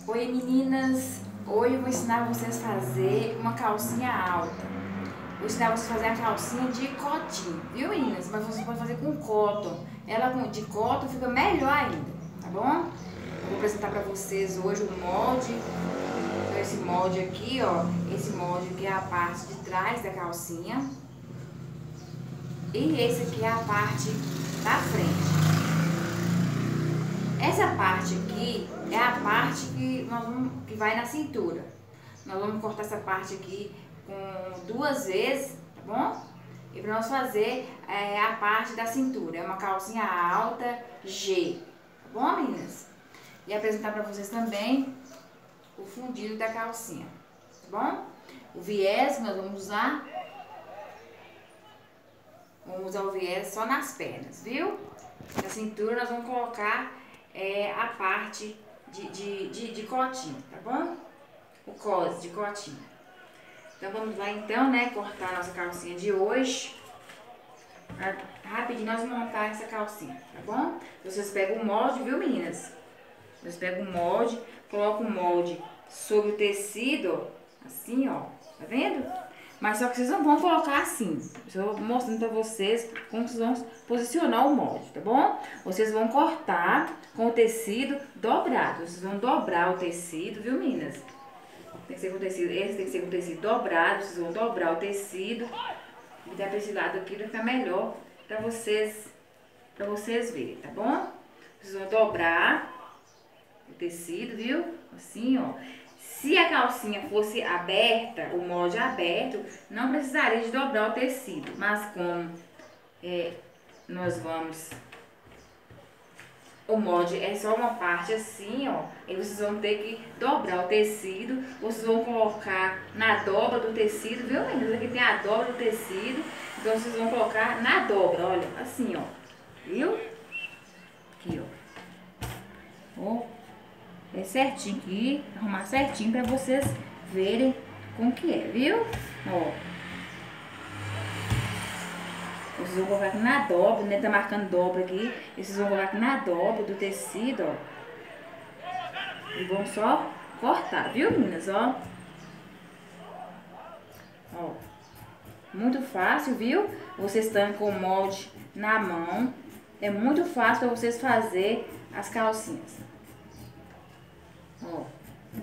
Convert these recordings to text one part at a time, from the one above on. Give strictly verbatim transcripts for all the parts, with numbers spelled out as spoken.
Oi meninas, hoje eu vou ensinar vocês a fazer uma calcinha alta. Vou ensinar vocês a fazer a calcinha de cotinho, viu meninas? Mas você pode fazer com cotton. Ela de cotton fica melhor ainda, tá bom? Eu vou apresentar pra vocês hoje o molde. Então esse molde aqui, ó, esse molde aqui é a parte de trás da calcinha. E esse aqui é a parte da frente. Essa parte aqui é a parte que, nós vamos, que vai na cintura. Nós vamos cortar essa parte aqui com duas vezes, tá bom? E para nós fazer é, a parte da cintura. É uma calcinha alta G, tá bom, meninas? E apresentar para vocês também o fundido da calcinha, tá bom? O viés que nós vamos usar, vamos usar o viés só nas pernas, viu? Na cintura nós vamos colocar é, a parte de, de, de, de cotinho, tá bom? O cos de cotinho. Então vamos lá então, né, cortar a nossa calcinha de hoje. Rapidinho nós vamos montar essa calcinha, tá bom? Vocês pegam o molde, viu meninas? Vocês pegam o molde, colocam o molde sobre o tecido, ó, assim, ó, tá vendo? Mas só que vocês não vão colocar assim. Eu estou mostrando pra vocês como vocês vão posicionar o molde, tá bom? Vocês vão cortar com o tecido dobrado. Vocês vão dobrar o tecido, viu, meninas? Tem que ser com tecido, esse tem que ser com tecido dobrado. Vocês vão dobrar o tecido. E dá pra esse lado aqui vai ficar melhor pra vocês, pra vocês verem, tá bom? Vocês vão dobrar o tecido, viu? Assim, ó. Se a calcinha fosse aberta, o molde aberto, não precisaria de dobrar o tecido. Mas como é, nós vamos... O molde é só uma parte assim, ó. Aí vocês vão ter que dobrar o tecido. Vocês vão colocar na dobra do tecido, viu, meninas? Aqui tem a dobra do tecido. Então vocês vão colocar na dobra, olha, assim, ó. Viu? Aqui, ó. Ó. É certinho aqui, arrumar certinho pra vocês verem como que é, viu? Ó. Vocês vão colocar aqui na dobra, né? Tá marcando dobra aqui. E vocês vão colocar aqui na dobra do tecido, ó. E vão só cortar, viu, meninas? Ó. Ó. Muito fácil, viu? Vocês estão com o molde na mão. É muito fácil pra vocês fazerem as calcinhas. Ó.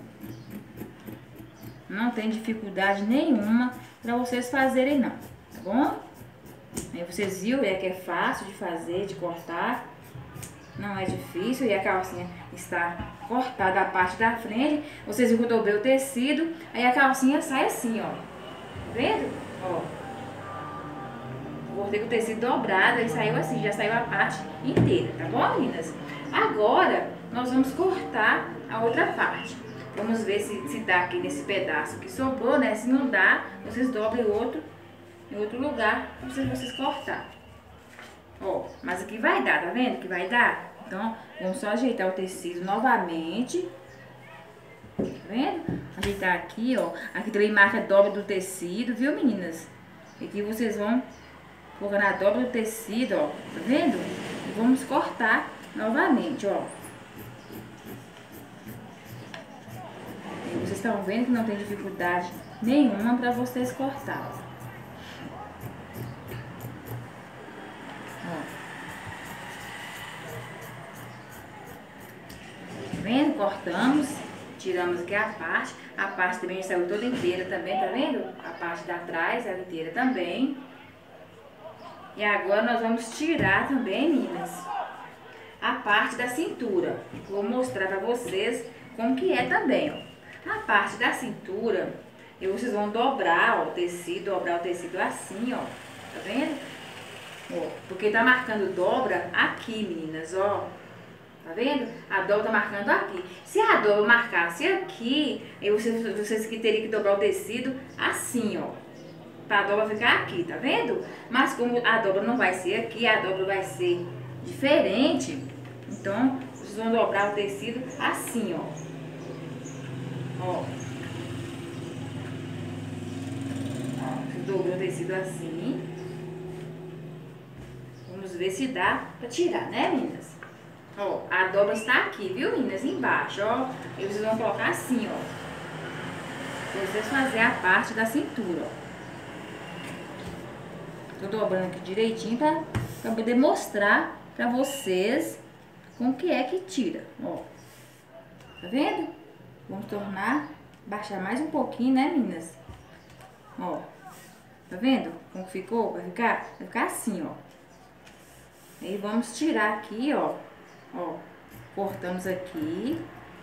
Não tem dificuldade nenhuma pra vocês fazerem não, tá bom? Aí vocês viram, é que é fácil de fazer, de cortar. Não é difícil e a calcinha está cortada a parte da frente. Vocês viram que eu dobrei o tecido, aí a calcinha sai assim, ó. Tá vendo? Ó. Cortei com o tecido dobrado, aí saiu assim, já saiu a parte inteira, tá bom, meninas? Agora, nós vamos cortar a outra parte. Vamos ver se, se dá aqui nesse pedaço que sobrou, né? Se não dá, vocês dobrem o outro em outro lugar pra vocês, vocês cortar. Ó, mas aqui vai dar, tá vendo que vai dar? Então, vamos só ajeitar o tecido novamente. Tá vendo? Ajeitar aqui, ó. Aqui também marca dobra do tecido, viu, meninas? Aqui vocês vão colocar na dobra do tecido, ó. Tá vendo? E vamos cortar novamente, ó. E vocês estão vendo que não tem dificuldade nenhuma pra vocês cortar. Tá vendo? Cortamos, tiramos aqui a parte, a parte também saiu toda inteira também, tá vendo? A parte da trás, ela inteira também. E agora nós vamos tirar também, meninas, a parte da cintura. Vou mostrar pra vocês como que é também, ó. A parte da cintura, e vocês vão dobrar, ó, o tecido, dobrar o tecido assim, ó, tá vendo? Ó, porque tá marcando dobra aqui, meninas, ó. Tá vendo? A dobra tá marcando aqui. Se a dobra marcasse aqui, aí vocês, vocês que teriam que dobrar o tecido assim, ó. Pra dobra ficar aqui, tá vendo? Mas como a dobra não vai ser aqui, a dobra vai ser diferente, então vocês vão dobrar o tecido assim, ó. Ó. Ó, dobrou o tecido assim. Vamos ver se dá pra tirar, né, meninas? Ó, a dobra está aqui, viu, meninas? Embaixo, ó. E vocês vão colocar assim, ó. Pra vocês fazerem a parte da cintura, ó. Tô dobrando aqui direitinho pra, pra poder mostrar pra vocês como que é que tira, ó. Tá vendo? Vamos tornar, baixar mais um pouquinho, né, meninas? Ó. Tá vendo como ficou? Vai ficar, vai ficar assim, ó. Aí vamos tirar aqui, ó. Ó, cortamos aqui.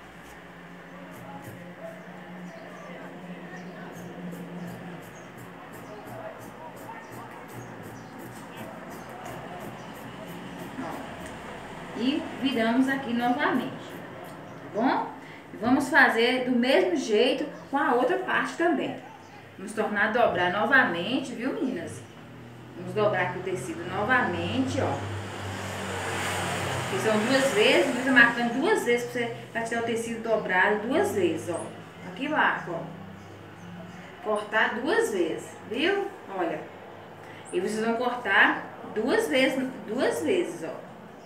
Ó. E viramos aqui novamente, tá bom? E vamos fazer do mesmo jeito com a outra parte também. Vamos tornar a dobrar novamente, viu, meninas? Vamos dobrar aqui o tecido novamente, ó. Que são duas vezes, fica marcando duas vezes pra, você, pra tirar o tecido dobrado duas vezes, ó. Aqui marca, ó. Cortar duas vezes, viu? Olha. E vocês vão cortar duas vezes, duas vezes, ó.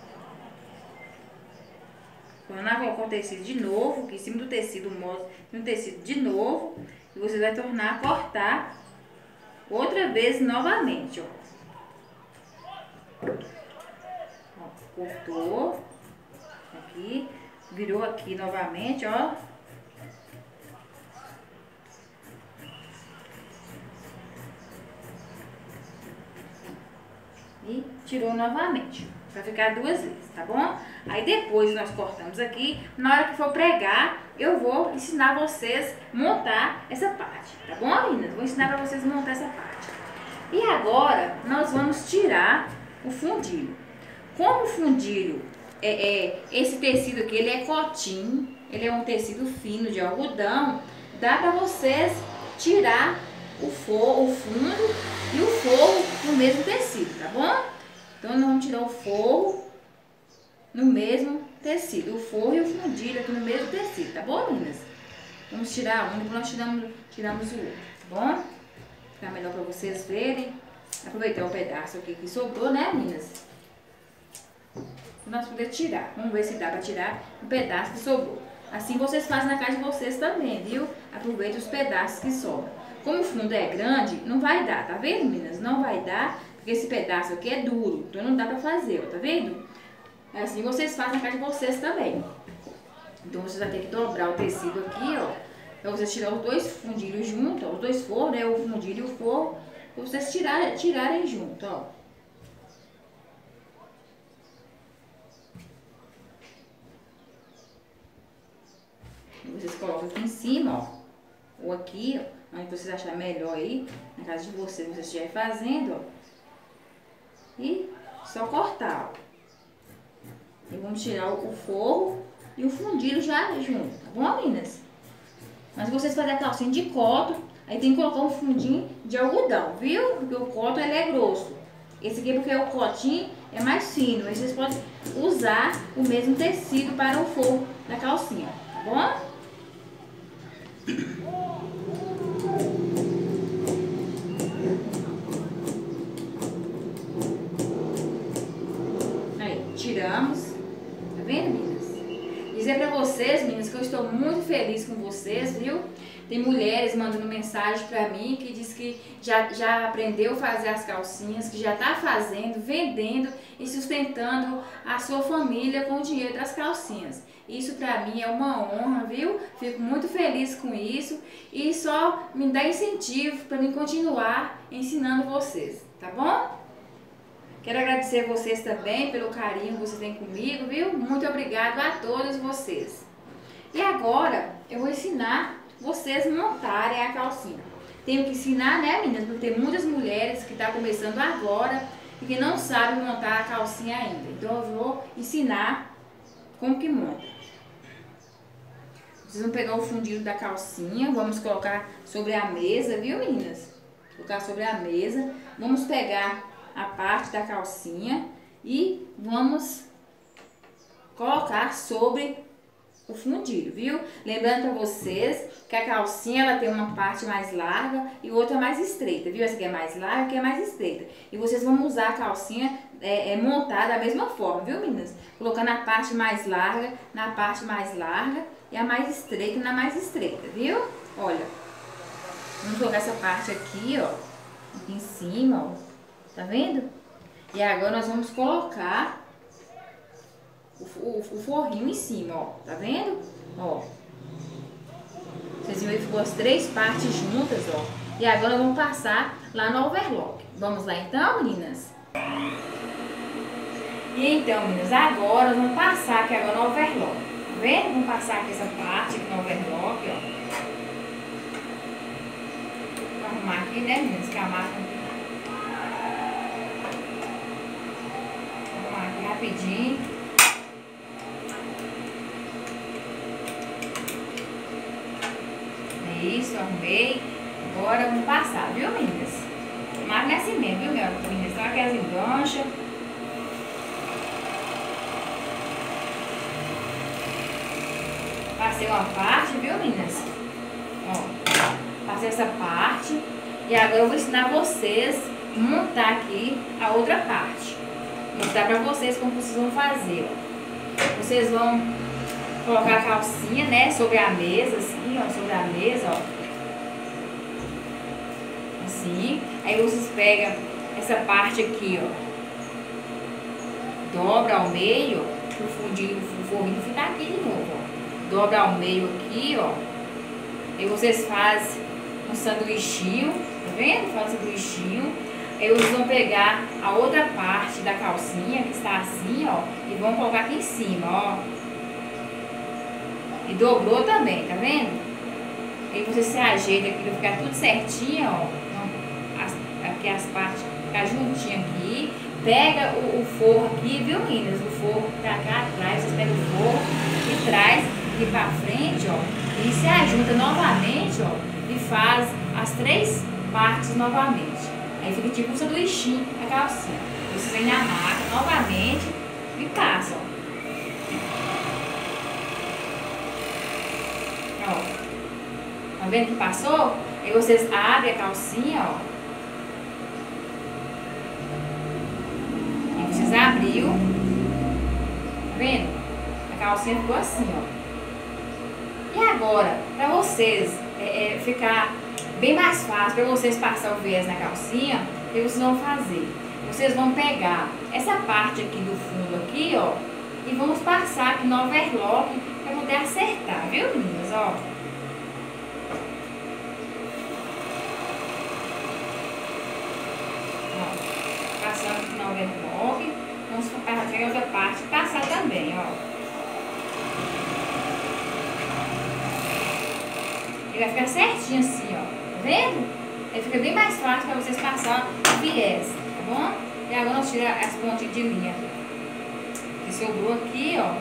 Quando eu colocar o tecido de novo, aqui em cima do tecido, mostra no tecido de novo. E você vai tornar a cortar outra vez novamente, ó. Cortou aqui, virou aqui novamente, ó. E tirou novamente, vai ficar duas vezes, tá bom? Aí depois nós cortamos aqui, na hora que for pregar, eu vou ensinar vocês montar essa parte, tá bom, meninas? Vou ensinar pra vocês montar essa parte. E agora, nós vamos tirar o fundilho. Como o fundilho, é, é, esse tecido aqui, ele é cotim, ele é um tecido fino de algodão, dá pra vocês tirar o, for, o fundo e o forro no mesmo tecido, tá bom? Então, nós vamos tirar o forro no mesmo tecido, o forro e o fundilho aqui no mesmo tecido, tá bom, meninas? Vamos tirar um, depois nós tiramos, tiramos o outro, tá bom? Ficar melhor pra vocês verem. Aproveitar o pedaço aqui que sobrou, né, meninas? Nós podemos tirar. Vamos ver se dá pra tirar um pedaço que sobrou. Assim vocês fazem na casa de vocês também, viu? Aproveita os pedaços que sobram. Como o fundo é grande, não vai dar, tá vendo, meninas? Não vai dar, porque esse pedaço aqui é duro, então não dá pra fazer, ó, tá vendo? Assim vocês fazem na casa de vocês também. Então vocês vão ter que dobrar o tecido aqui, ó, pra vocês tirar os dois fundilhos juntos, ó, os dois forros, né? O fundilho e o forro, pra vocês tirarem, tirarem junto, ó. Vocês colocam aqui em cima, ó, ou aqui, ó, onde vocês acharem melhor aí, na casa de vocês, vocês estiverem fazendo, ó, e só cortar, ó. E vamos tirar o forro e o fundilho já junto, tá bom, meninas? Mas se vocês fazerem a calcinha de cotton, aí tem que colocar um fundinho de algodão, viu? Porque o cotton, ele é grosso. Esse aqui, porque o cotinho é mais fino, aí vocês podem usar o mesmo tecido para o forro da calcinha, tá bom? Aí, tiramos. Tá vendo, meninas? Dizer pra vocês, meninas, que eu estou muito feliz com vocês, viu? Tem mulheres mandando mensagem pra mim que diz que já, já aprendeu a fazer as calcinhas, que já tá fazendo, vendendo e sustentando a sua família com o dinheiro das calcinhas. Isso pra mim é uma honra, viu? Fico muito feliz com isso e só me dá incentivo pra mim continuar ensinando vocês, tá bom? Quero agradecer vocês também pelo carinho que vocês têm comigo, viu? Muito obrigado a todos vocês. E agora eu vou ensinar vocês montarem a calcinha. Tenho que ensinar, né, meninas? Porque tem muitas mulheres que estão começando agora e que não sabem montar a calcinha ainda. Então eu vou ensinar como que monta. Vocês vão pegar o fundilho da calcinha, vamos colocar sobre a mesa, viu, meninas? Colocar sobre a mesa. Vamos pegar a parte da calcinha e vamos colocar sobre o fundilho, viu? Lembrando para vocês que a calcinha ela tem uma parte mais larga e outra mais estreita, viu? Essa aqui é mais larga, aqui é mais estreita. E vocês vão usar a calcinha é, é montar da mesma forma, viu, meninas? Colocando a parte mais larga na parte mais larga e a mais estreita na mais estreita, viu? Olha, vamos colocar essa parte aqui, ó, aqui em cima, ó, tá vendo? E agora nós vamos colocar o, o, o forrinho em cima, ó, tá vendo? Ó, vocês viram que ficou as três partes juntas, ó. E agora vamos passar lá no overlock. Vamos lá então, meninas? E então, meninas, agora nós vamos passar aqui agora no overlock. Tá vendo? Vamos passar aqui essa parte aqui no overlock, ó. Vou arrumar aqui, né, meninas? Que a máquina... Vou arrumar aqui rapidinho. Isso, arrumei. Agora vamos passar, viu, meninas? A máquina é assim mesmo, viu, meninas? Então aqui as enganchas. Passei uma parte, viu, meninas? Ó, passei essa parte. E agora eu vou ensinar vocês a montar aqui a outra parte. Vou mostrar pra vocês como vocês vão fazer, ó. Vocês vão colocar a calcinha, né, sobre a mesa, assim, ó, sobre a mesa, ó. Assim. Aí vocês pegam essa parte aqui, ó. Dobra ao meio, o fundinho, o forrinho fica aqui de novo, ó. Dobra ao meio aqui, ó. Aí vocês fazem um sanduichinho, tá vendo? Faz um sanduichinho. Aí vocês vão pegar a outra parte da calcinha, que está assim, ó, e vão colocar aqui em cima, ó. E dobrou também, tá vendo? Aí você se ajeita aqui pra ficar tudo certinho, ó. As, aqui as partes ficar juntinho aqui. Pega o, o forro aqui, viu, meninas? O forro pra cá atrás, vocês pegam o forro e traz aqui pra frente, ó. E se ajunta novamente, ó. E faz as três partes novamente. Aí fica tipo um sanduichinho a calcinha. Vocês vêm na máquina novamente e passam, ó. Ó, tá vendo que passou? Aí vocês abrem a calcinha, ó. Aí vocês abriu. Tá vendo? A calcinha ficou assim, ó. E agora, pra vocês é, é, ficar bem mais fácil, pra vocês passar o viés na calcinha, o que vocês vão fazer? Vocês vão pegar essa parte aqui do fundo aqui, ó, e vamos passar aqui no overlock pra poder acertar, viu, meninas? Ó. Ó, passando aqui no overlock, vamos pegar outra parte e passar também, ó. Ele vai ficar certinho assim, ó, tá vendo? Aí fica bem mais fácil pra vocês passar o viés, tá bom? E agora nós tiramos as pontinhas de linha que sobrou aqui, ó.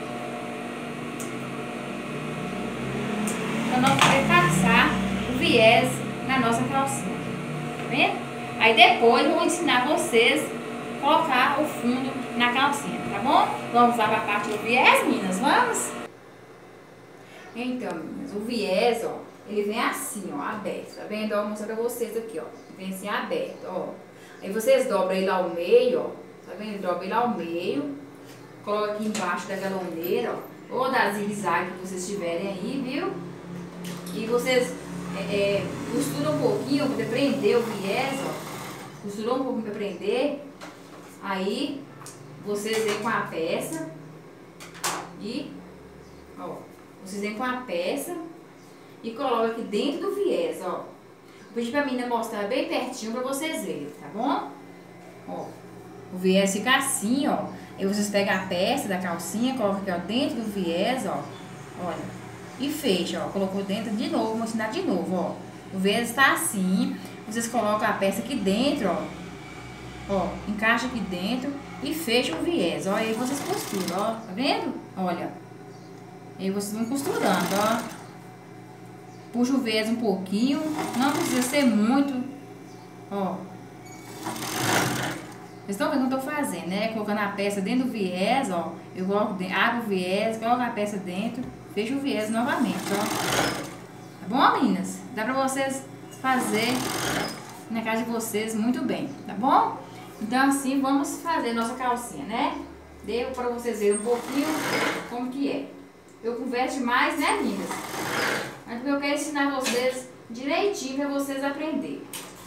Pra nós poder passar o viés na nossa calcinha, tá vendo? Aí depois eu vou ensinar vocês a colocar o fundo na calcinha, tá bom? Vamos lá pra parte do viés, meninas, vamos? Então, meninas, o viés, ó, ele vem assim, ó, aberto, tá vendo? Ó, vou mostrar pra vocês aqui, ó, vem assim aberto, ó. Aí vocês dobram ele ao meio, ó, tá vendo? Dobra ele ao meio, coloca aqui embaixo da galoneira, ó, ou da zigue-zague que vocês tiverem aí, viu? E vocês é, é, costuram um pouquinho pra prender o viés, ó, costurou um pouquinho pra prender, aí vocês vêm com a peça e, ó, vocês vêm com a peça e colocam aqui dentro do viés, ó. Vou pedir pra menina mostrar bem pertinho pra vocês verem, tá bom? Ó, o viés fica assim, ó. Aí vocês pegam a peça da calcinha, colocam aqui, ó, dentro do viés, ó. Olha, e fecha, ó. Colocou dentro de novo, vou ensinar de novo, ó. O viés está assim. Vocês colocam a peça aqui dentro, ó. Ó, encaixa aqui dentro e fecha o viés, ó. Aí vocês costuram, ó. Tá vendo? Olha. Aí vocês vão costurando, ó. Puxa o viés um pouquinho. Não precisa ser muito. Ó. Vocês estão vendo o que eu tô fazendo, né? Colocando a peça dentro do viés, ó. Eu coloco dentro, abro o viés, coloco a peça dentro, fecho o viés novamente, ó. Tá bom, meninas? Dá pra vocês fazer na casa de vocês muito bem, tá bom? Então assim vamos fazer nossa calcinha, né? Deu para vocês verem um pouquinho como que é. Eu converso demais, né, meninas? Mas eu quero ensinar vocês direitinho para vocês aprenderem.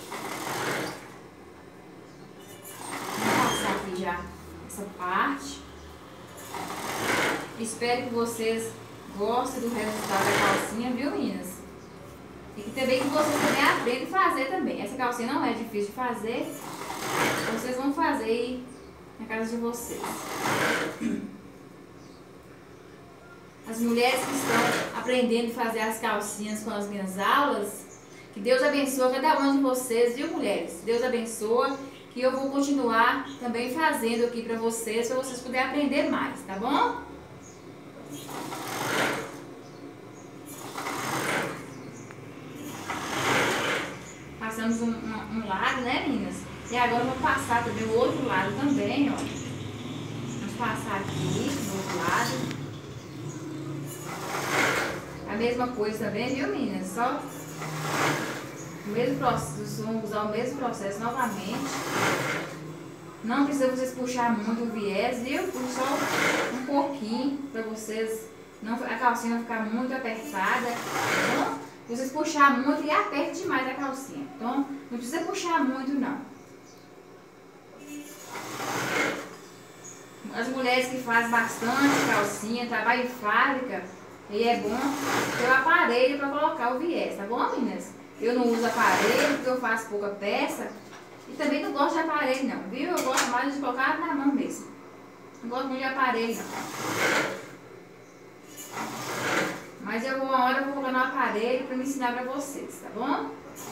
Vou passar aqui já essa parte. Espero que vocês gostem do resultado da calcinha, viu, meninas? E que também que vocês também aprendam a fazer também. Essa calcinha não é difícil de fazer. Vocês vão fazer aí na casa de vocês. As mulheres que estão aprendendo a fazer as calcinhas com as minhas aulas, que Deus abençoe cada uma de vocês, viu, mulheres? Deus abençoe, que eu vou continuar também fazendo aqui pra vocês, para vocês poderem aprender mais, tá bom? Passamos um, um, um lado, né, meninas? E agora eu vou passar também o outro lado também, ó. Vamos passar aqui do outro lado. A mesma coisa também, viu, meninas? Só o mesmo processo, vamos usar o mesmo processo novamente. Não precisa vocês puxar muito o viés, viu? Puxa só um pouquinho para vocês, não, a calcinha não ficar muito apertada. Então, vocês puxar muito e aperte demais a calcinha. Então, não precisa puxar muito, não. As mulheres que fazem bastante calcinha, trabalham em fábrica, e é bom ter o aparelho para colocar o viés, tá bom, meninas? Eu não uso aparelho porque eu faço pouca peça. E também não gosto de aparelho não, viu? Eu gosto mais de colocar na mão mesmo. Não gosto muito de aparelho não. Mas eu vou, uma hora eu vou colocar no aparelho para me ensinar para vocês, tá bom?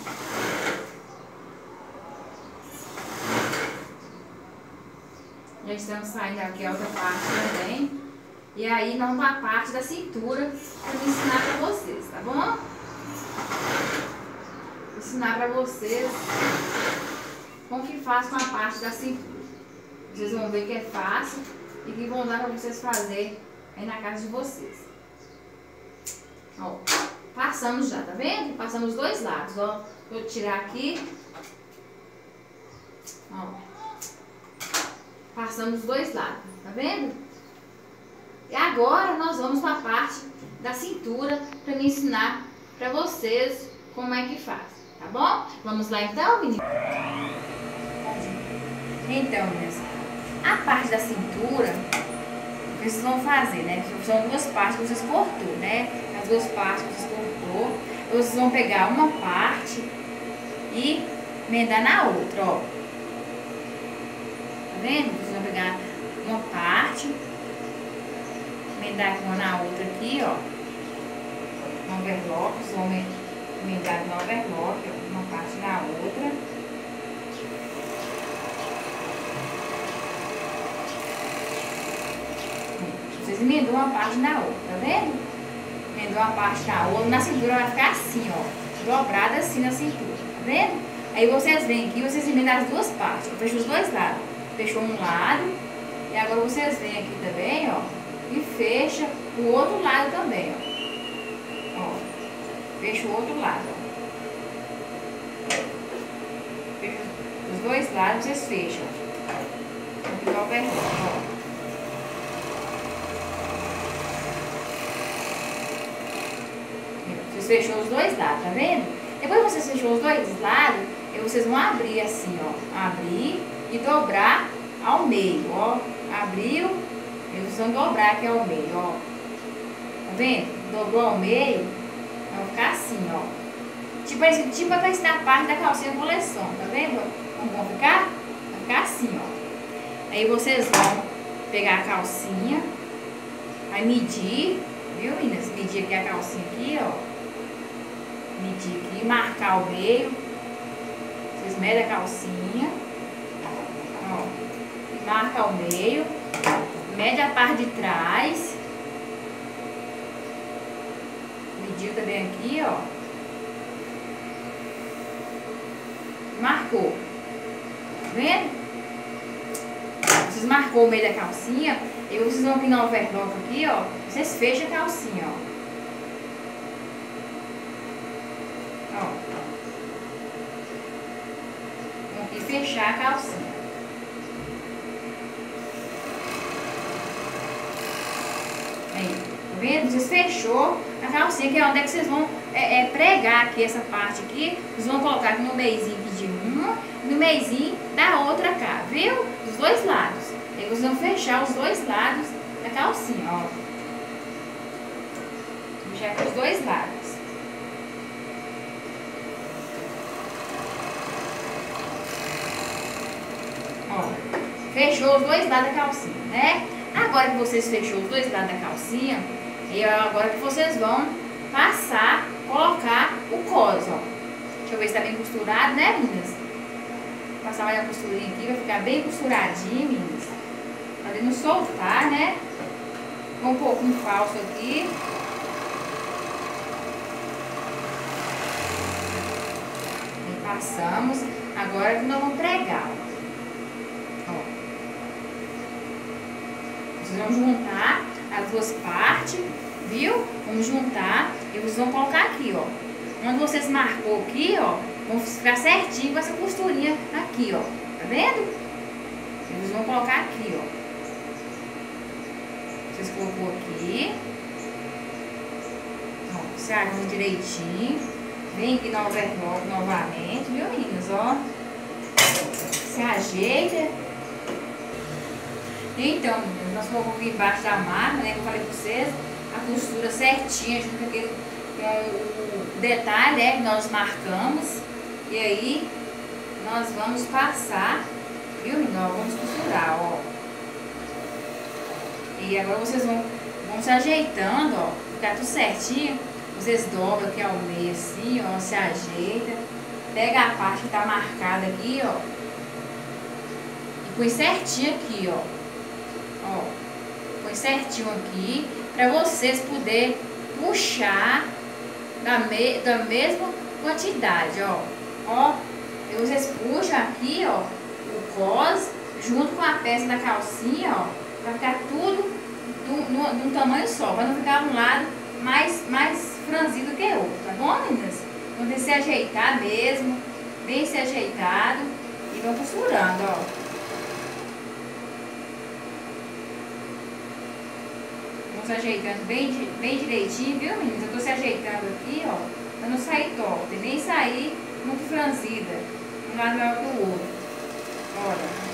Já estamos saindo aqui a outra parte também. E aí nós vamos para a parte da cintura para me ensinar para vocês, tá bom? Ensinar para vocês como que faz com a parte da cintura. Vocês vão ver que é fácil e que vão dar para vocês fazerem aí na casa de vocês. Ó, passamos já, tá vendo? Passamos os dois lados, ó. Vou tirar aqui. Ó. Passamos os dois lados, tá vendo? E agora nós vamos para a parte da cintura para me ensinar para vocês como é que faz, tá bom? Vamos lá então, meninas? Então, meninas, a parte da cintura, o que vocês vão fazer, né? São duas partes que vocês cortou, né? As duas partes que vocês cortou, vocês vão pegar uma parte e emendar na outra, ó. Tá vendo? Vocês vão pegar uma parte, emendar aqui uma na outra aqui, ó. Um overlock, vocês vão emendar no overlock, ó, uma parte na outra. Vocês emendam uma parte na outra, tá vendo? Emendou uma parte na outra, na cintura vai ficar assim, ó. Dobrada assim na cintura, tá vendo? Aí vocês vêm aqui, vocês emendam as duas partes. Eu fecho os dois lados. Fechou um lado. E agora vocês vêm aqui também, ó. E fecha o outro lado também, ó. Ó. Fecha o outro lado, ó. Fecha os dois lados, vocês fecham. Aqui o overlock, ó. Vocês fechou os dois lados, tá vendo? Depois que vocês fechou os dois lados, aí vocês vão abrir assim, ó. Abrir e dobrar ao meio, ó. Abriu, e vocês vão dobrar aqui ao meio, ó. Tá vendo? Dobrou ao meio, vai ficar assim, ó. Tipo, tipo pra ensinar a parte da calcinha coleção, tá vendo? Como vão ficar? Vai ficar assim, ó. Aí vocês vão pegar a calcinha, vai medir, viu, meninas? Medir aqui a calcinha aqui, ó. Medir aqui, marcar o meio. Vocês medem a calcinha, ó, marca o meio, mede a parte de trás, mediu também aqui, ó, marcou, tá vendo? Vocês marcou o meio da calcinha, e vocês vão vir no overlock aqui, ó, vocês fecham a calcinha, ó. Ó. Vão aqui fechar a calcinha. vocês fechou a calcinha, que é onde é que vocês vão é, é, pregar aqui essa parte aqui. Vocês vão colocar aqui no meizinho aqui de uma e no meizinho da outra cá, viu? Dos dois lados. Aí vocês vão fechar os dois lados da calcinha, ó. Fechar com os dois lados. Ó, fechou os dois lados da calcinha, né? Agora que vocês fechou os dois lados da calcinha, e agora que vocês vão passar, colocar o cos, ó. Deixa eu ver se tá bem costurado, né, meninas? Vou passar mais uma costurinha aqui, vai ficar bem costuradinho, meninas. Pra não soltar, né? Com um pouquinho falso aqui. E passamos. Agora que nós vamos pregar, ó. Vocês vão juntar as duas partes, viu? Vamos juntar e vocês vão colocar aqui, ó. Onde vocês marcou aqui, ó, vão ficar certinho com essa costurinha aqui, ó. Tá vendo? Eles vão colocar aqui, ó. Vocês colocou aqui. Ó, se arruma direitinho. Vem aqui no overlock novamente, viu, meninas? Ó. Se ajeita. Então, meninas, nós colocamos aqui embaixo da máquina, né? Que eu falei pra vocês. A costura certinha, junto com aquele com o detalhe, né? Que nós marcamos. E aí, nós vamos passar, viu, meninas? Vamos costurar, ó. E agora vocês vão, vão se ajeitando, ó. Ficar tudo certinho. Vocês dobram aqui ao meio assim, ó. Se ajeita. Pega a parte que tá marcada aqui, ó. E põe certinho aqui, ó. Ó. Põe certinho aqui. Pra vocês poderem puxar da, me, da mesma quantidade, ó. Ó. E vocês puxam aqui, ó. O cos junto com a peça da calcinha, ó. Vai ficar tudo de um tamanho só. Vai não ficar um lado mais, mais franzido que o outro, tá bom, meninas? Vão ter que se ajeitar mesmo, bem se ajeitado. E vão costurando, ó. Vão se ajeitando bem, bem direitinho, viu, meninas? Eu tô se ajeitando aqui, ó, pra não sair torta e nem sair muito franzida. Um lado maior que o outro. Olha.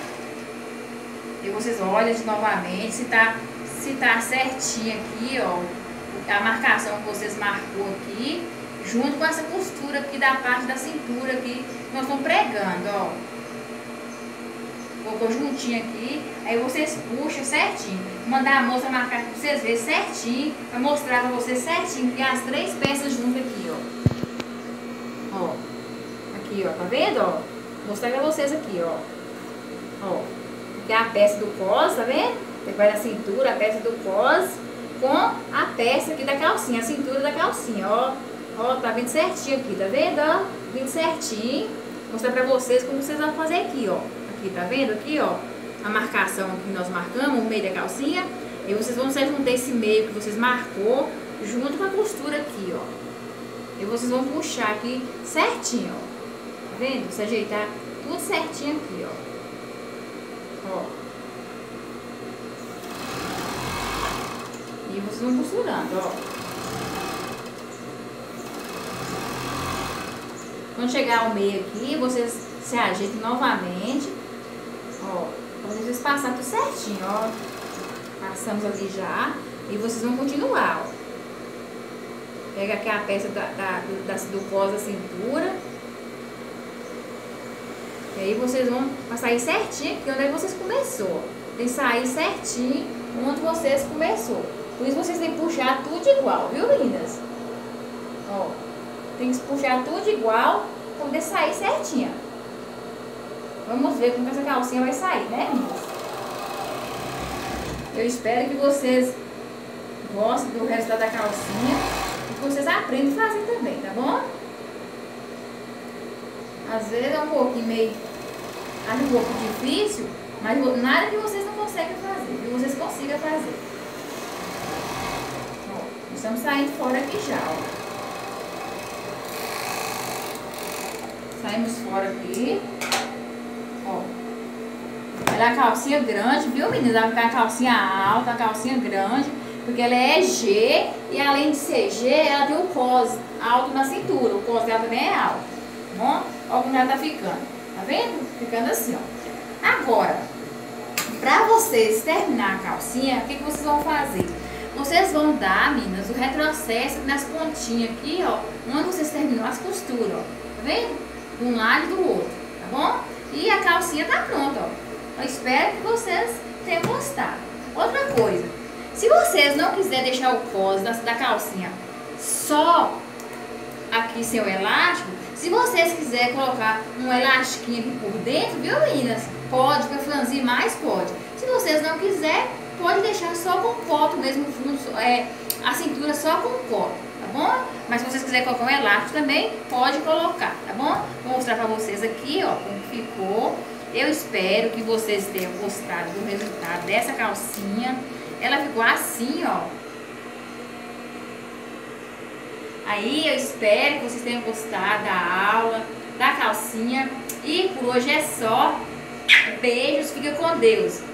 E vocês olham de novamente se tá, se tá certinho aqui, ó. A marcação que vocês marcou aqui, junto com essa costura aqui da parte da cintura aqui, que nós estamos pregando, ó. Colocou juntinho aqui, aí vocês puxam certinho. Vou mandar a moça marcar pra vocês verem certinho, pra mostrar pra vocês certinho que as três peças juntas aqui, ó. Ó. Aqui, ó, tá vendo, ó? Vou mostrar pra vocês aqui, ó. Ó. Que é a peça do cos, tá vendo? Depois da cintura, a peça do cos com a peça aqui da calcinha, a cintura da calcinha, ó. Ó, tá vindo certinho aqui, tá vendo, ó? Vindo certinho. Vou mostrar pra vocês como vocês vão fazer aqui, ó. Aqui, tá vendo aqui, ó? A marcação aqui que nós marcamos, o meio da calcinha. E vocês vão se juntar esse meio que vocês marcou junto com a costura aqui, ó. E vocês vão puxar aqui certinho, ó. Tá vendo? Se ajeitar tudo certinho aqui, ó. Ó. E vocês vão costurando, ó. Quando chegar ao meio aqui, vocês se ajeitam novamente. Ó. Quando vocês passarem tudo certinho, ó. Passamos ali já. E vocês vão continuar, ó. Pega aqui a peça da, da, do, da, do cos da cintura. E aí vocês vão sair certinho aqui onde vocês começou. Tem que sair certinho onde vocês começou. Por isso vocês têm que puxar tudo igual, viu, meninas? Ó, tem que puxar tudo igual para poder sair certinho. Vamos ver como essa calcinha vai sair, né, meninas? Eu espero que vocês gostem do resultado da calcinha e que vocês aprendam a fazer também, tá bom? Às vezes é um pouquinho meio, acho um pouco difícil, mas nada que vocês não conseguem fazer, que vocês consigam fazer. Ó, estamos saindo fora aqui já, ó. Saímos fora aqui. Ó. Ela é a calcinha grande, viu, meninas? Ela vai ficar a calcinha alta, a calcinha grande. Porque ela é G e além de ser G, ela tem o cos alto na cintura. O cos dela também é alto, tá bom? Olha como ela tá ficando, tá vendo? Ficando assim, ó. Agora, pra vocês terminar a calcinha, o que, que vocês vão fazer? Vocês vão dar, meninas, o retrocesso nas pontinhas aqui, ó, onde vocês terminam as costuras, ó. Tá vendo? De um lado e do outro, tá bom? E a calcinha tá pronta, ó. Eu espero que vocês tenham gostado. Outra coisa, se vocês não quiserem deixar o cos da, da calcinha só aqui sem o elástico, se vocês quiserem colocar um elastiquinho aqui por dentro, viu, meninas? Pode, para franzir mais, pode. Se vocês não quiserem, pode deixar só com coto mesmo, fundo, é, a cintura só com coto, tá bom? Mas se vocês quiserem colocar um elástico também, pode colocar, tá bom? Vou mostrar pra vocês aqui, ó, como ficou. Eu espero que vocês tenham gostado do resultado dessa calcinha. Ela ficou assim, ó. Aí eu espero que vocês tenham gostado da aula, da calcinha. E por hoje é só. Beijos, fica com Deus.